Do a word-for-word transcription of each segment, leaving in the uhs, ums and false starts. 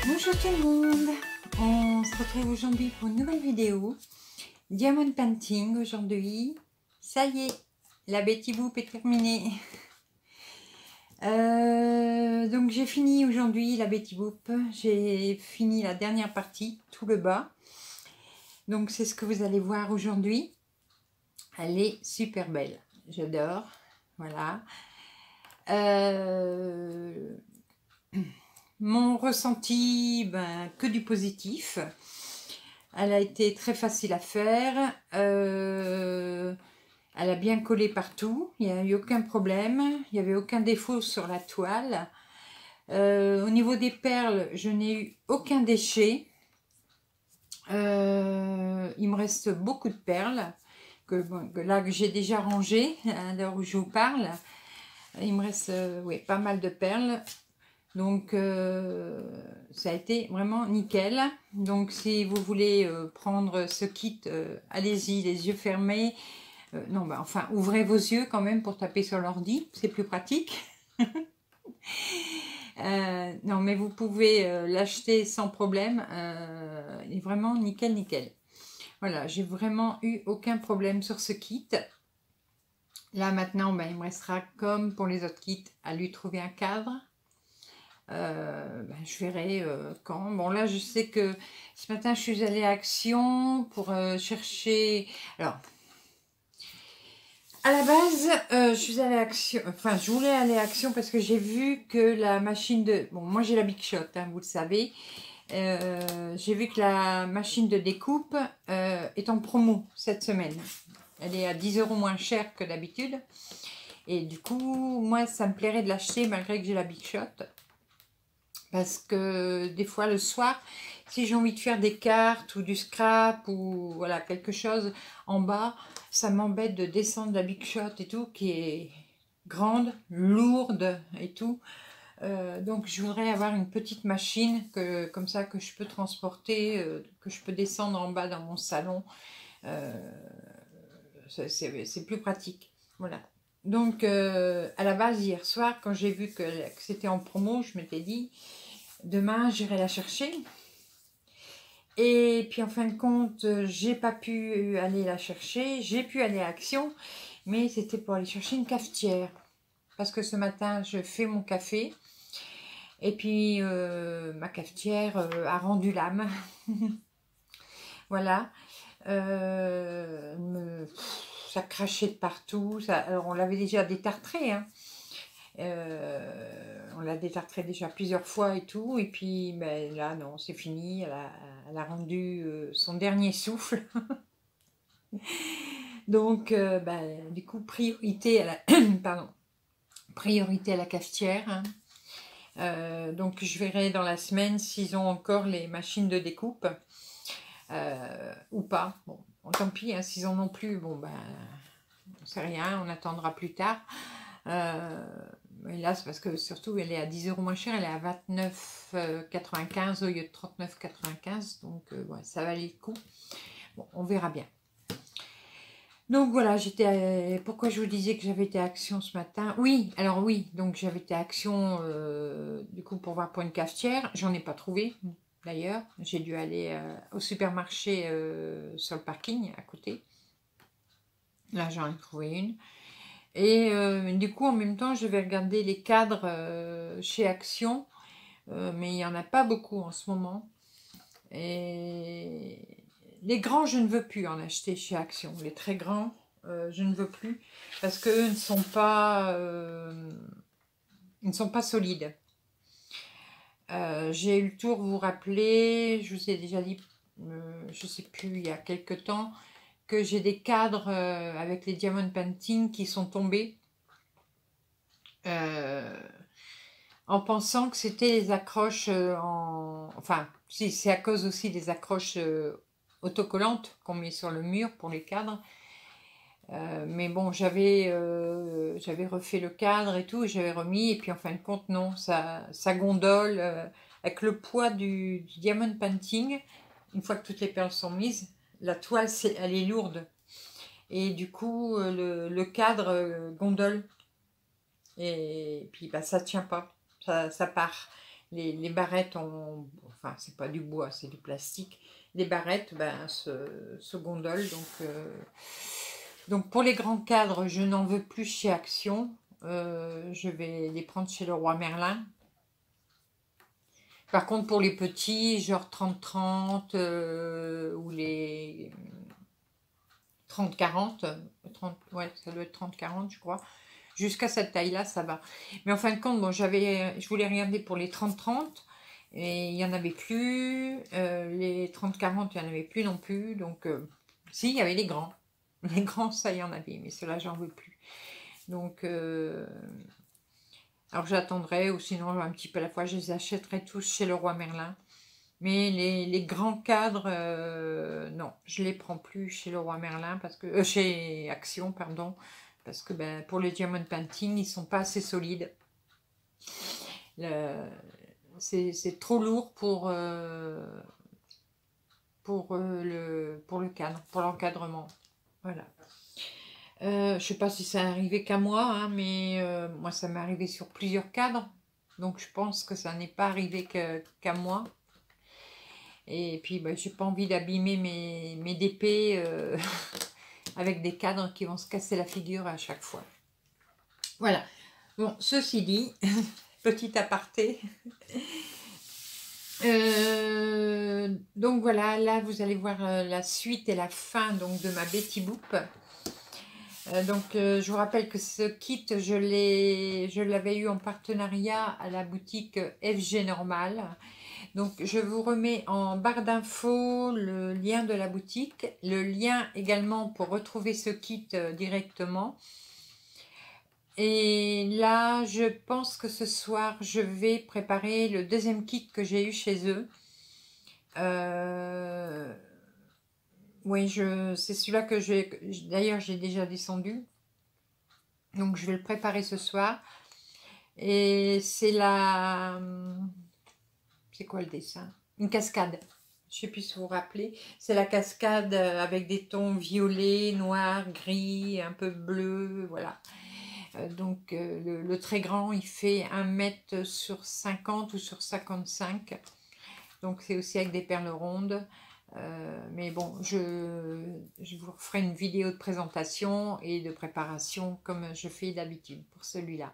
Bonjour tout le monde, on se retrouve aujourd'hui pour une nouvelle vidéo Diamond Painting aujourd'hui. Ça y est, la Betty Boop est terminée. Euh, donc j'ai fini aujourd'hui la Betty Boop, j'ai fini la dernière partie, tout le bas. Donc c'est ce que vous allez voir aujourd'hui. Elle est super belle, j'adore, voilà. Euh... Mon ressenti, ben, que du positif. Elle a été très facile à faire. Euh, elle a bien collé partout. Il n'y a eu aucun problème. Il n'y avait aucun défaut sur la toile. Euh, au niveau des perles, je n'ai eu aucun déchet. Euh, il me reste beaucoup de perles. Que, bon, que là, que j'ai déjà rangées à l'heure où je vous parle. Il me reste euh, oui, pas mal de perles. Donc, euh, ça a été vraiment nickel. Donc, si vous voulez euh, prendre ce kit, euh, allez-y, les yeux fermés. Euh, non, bah, enfin, ouvrez vos yeux quand même pour taper sur l'ordi. C'est plus pratique. euh, non, mais vous pouvez euh, l'acheter sans problème. Euh, il est vraiment nickel, nickel. Voilà, j'ai vraiment eu aucun problème sur ce kit. Là, maintenant, ben, il me restera, comme pour les autres kits, à lui trouver un cadre. Euh, ben, je verrai euh, quand. Bon là je sais que ce matin je suis allée à Action pour euh, chercher. Alors à la base euh, je suis allée à Action. Enfin je voulais aller à Action parce que j'ai vu que la machine de. Bon moi j'ai la Big Shot, hein, vous le savez. Euh, j'ai vu que la machine de découpe euh, est en promo cette semaine. Elle est à dix euros moins chère que d'habitude. Et du coup moi ça me plairait de l'acheter malgré que j'ai la Big Shot. Parce que des fois le soir, si j'ai envie de faire des cartes ou du scrap ou voilà quelque chose en bas, ça m'embête de descendre la Big Shot et tout, qui est grande, lourde et tout. Euh, donc je voudrais avoir une petite machine que, comme ça que je peux transporter, euh, que je peux descendre en bas dans mon salon. Euh, c'est plus pratique. Voilà. Donc euh, à la base hier soir, quand j'ai vu que, que c'était en promo, je m'étais dit demain j'irai la chercher. Et puis en fin de compte, j'ai pas pu aller la chercher. J'ai pu aller à Action, mais c'était pour aller chercher une cafetière. Parce que ce matin, je fais mon café. Et puis euh, ma cafetière euh, a rendu l'âme. Voilà. Euh, me, ça crachait de partout. Ça, alors on l'avait déjà détartré, hein. Euh, on l'a détartré déjà plusieurs fois et tout, et puis ben, là non, c'est fini, elle a, elle a rendu euh, son dernier souffle. Donc euh, ben, du coup priorité à la pardon, priorité à la cafetière, hein. Euh, donc je verrai dans la semaine s'ils ont encore les machines de découpe euh, ou pas. Bon, tant pis, hein, s'ils en ont plus, bon ben on sait rien, on attendra plus tard. Euh, et là, c'est parce que surtout, elle est à dix euros moins cher, elle est à vingt-neuf quatre-vingt-quinze au lieu de trente-neuf quatre-vingt-quinze. Donc, euh, ouais, ça valait le coup. Bon, on verra bien. Donc, voilà, j'étais. Pourquoi je vous disais que j'avais été à Action ce matin? Oui, alors oui, donc j'avais été à Action, euh, du coup, pour voir pour une cafetière. J'en ai pas trouvé, d'ailleurs. J'ai dû aller euh, au supermarché euh, sur le parking, à côté. Là, j'en ai trouvé une. Et euh, du coup, en même temps, je vais regarder les cadres euh, chez Action. Euh, mais il n'y en a pas beaucoup en ce moment. Et les grands, je ne veux plus en acheter chez Action. Les très grands, euh, je ne veux plus. Parce qu'eux ne sont pas... Euh, ils ne sont pas solides. Euh, J'ai eu le tour, vous vous rappelez, je vous ai déjà dit, euh, je ne sais plus, il y a quelques temps, que j'ai des cadres euh, avec les Diamond Painting qui sont tombés. Euh, en pensant que c'était les accroches euh, en... Enfin, si, c'est à cause aussi des accroches euh, autocollantes qu'on met sur le mur pour les cadres. Euh, mais bon, j'avais euh, j'avais refait le cadre et tout, et j'avais remis, et puis en fin de compte, non, ça, ça gondole euh, avec le poids du, du Diamond Painting. Une fois que toutes les perles sont mises, la toile, c'est, elle est lourde. Et du coup, euh, le, le cadre euh, gondole. Et puis, bah, ça tient pas. Ça, ça part. les, les barrettes, ont, enfin c'est pas du bois, c'est du plastique. Les barrettes ben, se, se gondolent. Donc, euh, donc pour les grands cadres, je n'en veux plus chez Action. Euh, je vais les prendre chez Leroy Merlin. Par contre, pour les petits, genre trente trente euh, ou les trente quarante, trente, ouais, ça doit être trente quarante, je crois. Jusqu'à cette taille-là, ça va. Mais en fin de compte, bon, j'avais, je voulais regarder pour les trente trente. Et il n'y en avait plus. Euh, les trente quarante, il n'y en avait plus non plus. Donc, euh, si, il y avait les grands. Les grands, ça, il y en avait. Mais ceux-là, j'en veux plus. Donc, euh, alors j'attendrai. Ou sinon, un petit peu à la fois, je les achèterai tous chez Leroy Merlin. Mais les, les grands cadres, euh, non, je les prends plus chez Leroy Merlin. Parce que, euh, chez Action, pardon. Parce que ben, pour les diamond painting, ils sont pas assez solides. C'est trop lourd pour, euh, pour, euh, le, pour le cadre, pour l'encadrement. Voilà. Euh, je sais pas si ça est arrivé qu'à moi, hein, mais euh, moi ça m'est arrivé sur plusieurs cadres. Donc je pense que ça n'est pas arrivé qu'à moi. Et puis bah, j'ai pas envie d'abîmer mes, mes D P euh, avec des cadres qui vont se casser la figure à chaque fois. Voilà. Bon, ceci dit, petit aparté. Euh, donc voilà, là vous allez voir euh, la suite et la fin donc, de ma Betty Boop. Euh, donc euh, je vous rappelle que ce kit, je l'avais eu en partenariat à la boutique F G Normal. Donc je vous remets en barre d'infos le lien de la boutique, le lien également pour retrouver ce kit euh, directement. Et là, je pense que ce soir, je vais préparer le deuxième kit que j'ai eu chez eux. Euh, oui, c'est celui-là que j'ai... D'ailleurs, j'ai déjà descendu. Donc, je vais le préparer ce soir. Et c'est la... C'est quoi le dessin? Une cascade. Je ne sais plus si vous vous rappelez. C'est la cascade avec des tons violets, noirs, gris, un peu bleu. Voilà. Donc euh, le, le très grand, il fait un mètre sur cinquante ou sur cinquante-cinq. Donc c'est aussi avec des perles rondes. Euh, mais bon, je, je vous ferai une vidéo de présentation et de préparation comme je fais d'habitude pour celui-là.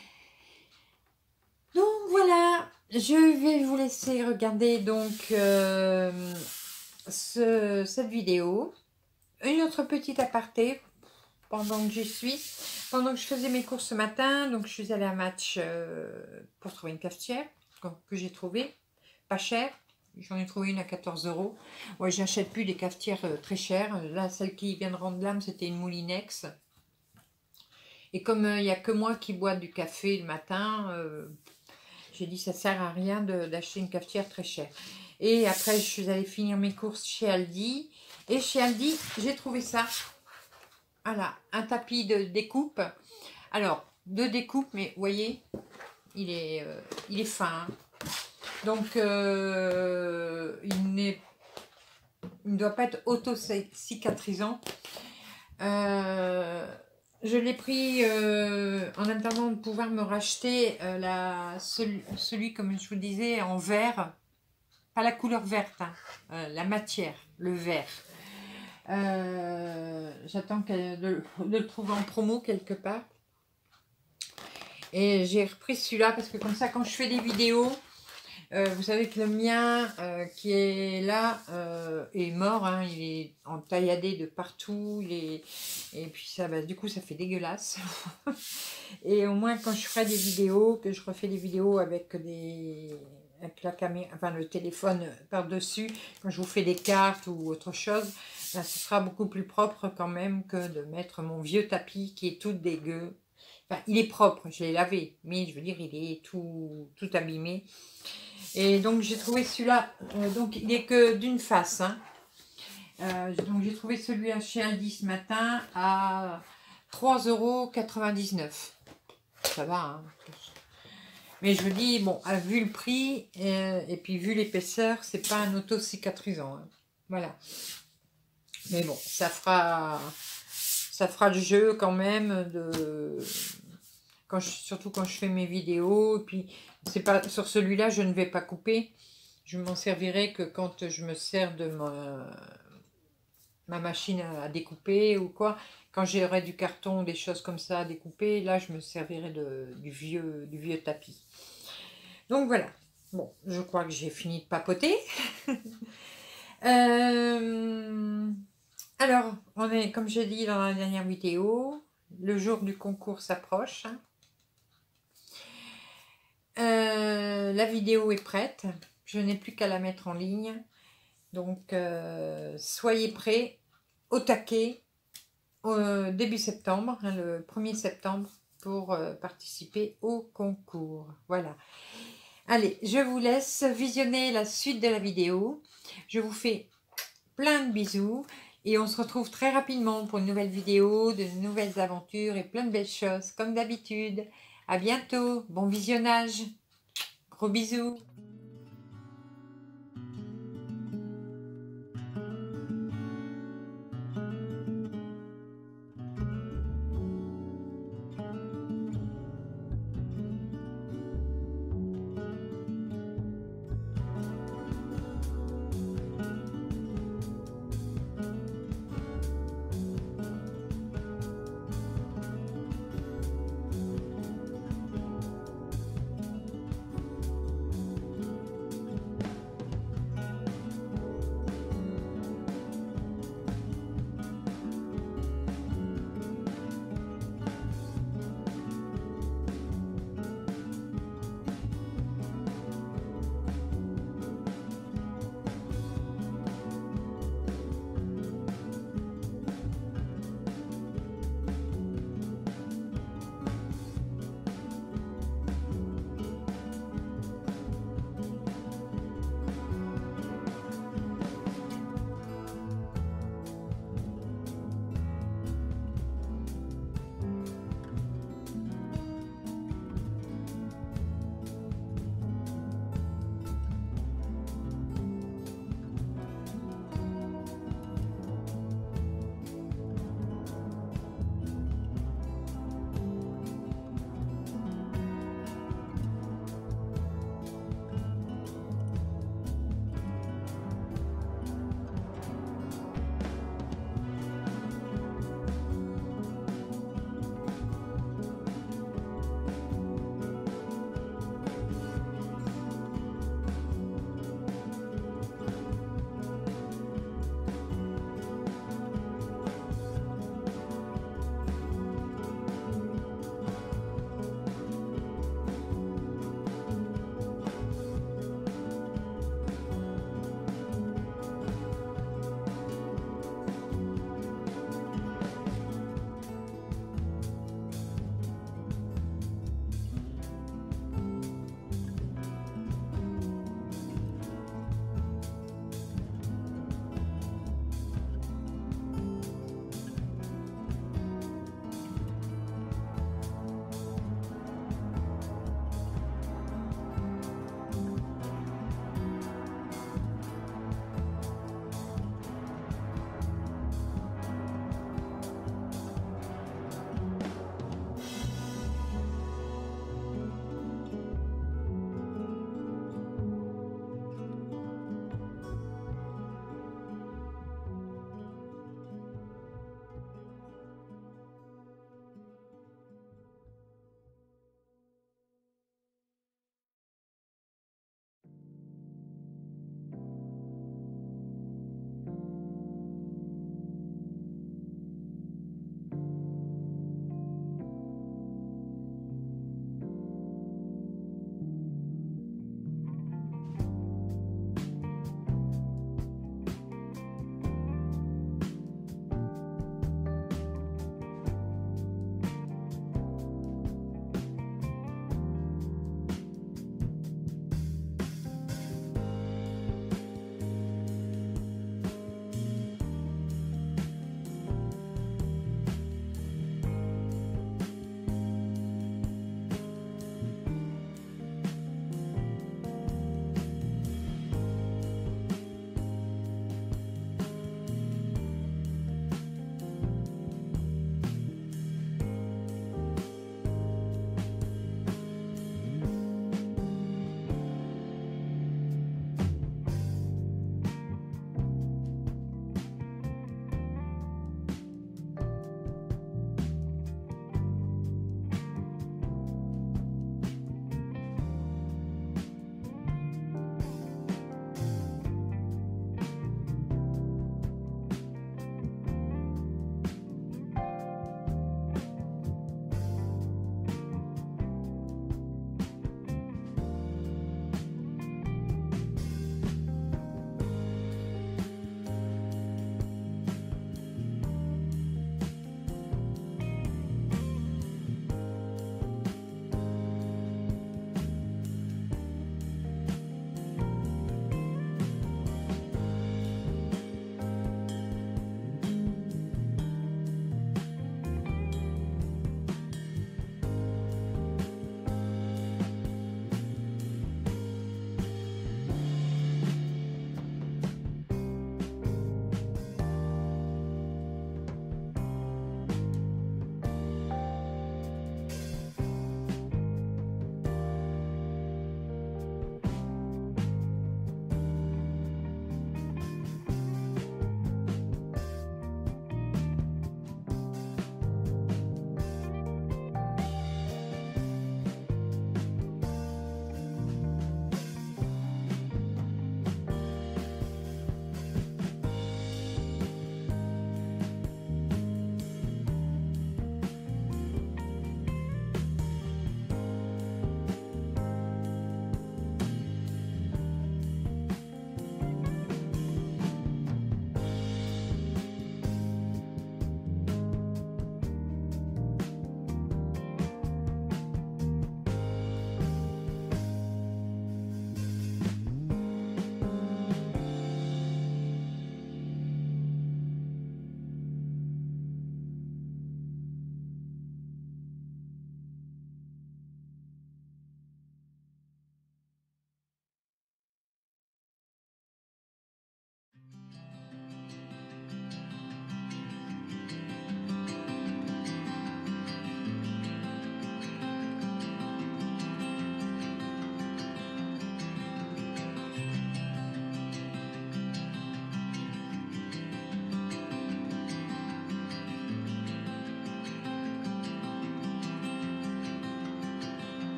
Donc voilà, je vais vous laisser regarder donc euh, ce, cette vidéo. Une autre petite aparté pendant que j'y suis. Pendant que je faisais mes courses ce matin, donc je suis allée à Match euh, pour trouver une cafetière que j'ai trouvée, pas chère. J'en ai trouvé une à quatorze euros. Ouais, j'achète plus des cafetières euh, très chères. Là, celle qui vient de rendre l'âme, c'était une Moulinex. Et comme il euh, n'y a que moi qui bois du café le matin, euh, j'ai dit ça sert à rien d'acheter une cafetière très chère. Et après, je suis allée finir mes courses chez Aldi. Et chez Aldi, j'ai trouvé ça. Voilà, un tapis de découpe. Alors, de découpe, mais vous voyez, il est, euh, il est fin. Hein. Donc, euh, il, il ne doit pas être auto-cicatrisant. Euh, je l'ai pris euh, en attendant de pouvoir me racheter euh, la, celui, celui, comme je vous disais, en vert. Pas la couleur verte, hein, euh, la matière, le vert. Euh, J'attends de, de le trouver en promo quelque part. Et j'ai repris celui-là parce que comme ça, quand je fais des vidéos, euh, vous savez que le mien euh, qui est là euh, est mort. Hein, il est entailladé de partout. Il est... Et puis ça, bah, du coup, ça fait dégueulasse. Et au moins, quand je ferai des vidéos, que je refais des vidéos avec des... avec la caméra, enfin le téléphone par-dessus, quand je vous fais des cartes ou autre chose, ben, ce sera beaucoup plus propre quand même que de mettre mon vieux tapis qui est tout dégueu. Enfin, il est propre, je l'ai lavé, mais je veux dire, il est tout, tout abîmé. Et donc, j'ai trouvé celui-là, euh, donc il n'est que d'une face. Hein. Euh, donc, j'ai trouvé celui-là chez Aldi ce matin à trois euros quatre-vingt-dix-neuf. Ça va, hein. Mais je vous dis, bon, vu le prix euh, et puis vu l'épaisseur, c'est pas un auto-cicatrisant. Hein. Voilà. Mais bon, ça fera, ça fera le jeu quand même de, quand je, surtout quand je fais mes vidéos. Et puis, c'est pas, sur celui-là, je ne vais pas couper. Je m'en servirai que quand je me sers de ma, ma machine à découper ou quoi. Quand j'aurai du carton, des choses comme ça à découper, là, je me servirai de, du, vieux, du vieux tapis. Donc voilà. Bon, je crois que j'ai fini de papoter. euh, alors, on est, comme je dis dans la dernière vidéo, le jour du concours s'approche. Euh, la vidéo est prête. Je n'ai plus qu'à la mettre en ligne. Donc, euh, soyez prêts au taquet au début septembre, hein, le premier septembre, pour euh, participer au concours. Voilà. Allez, je vous laisse visionner la suite de la vidéo. Je vous fais plein de bisous et on se retrouve très rapidement pour une nouvelle vidéo, de nouvelles aventures et plein de belles choses, comme d'habitude. À bientôt, bon visionnage, gros bisous.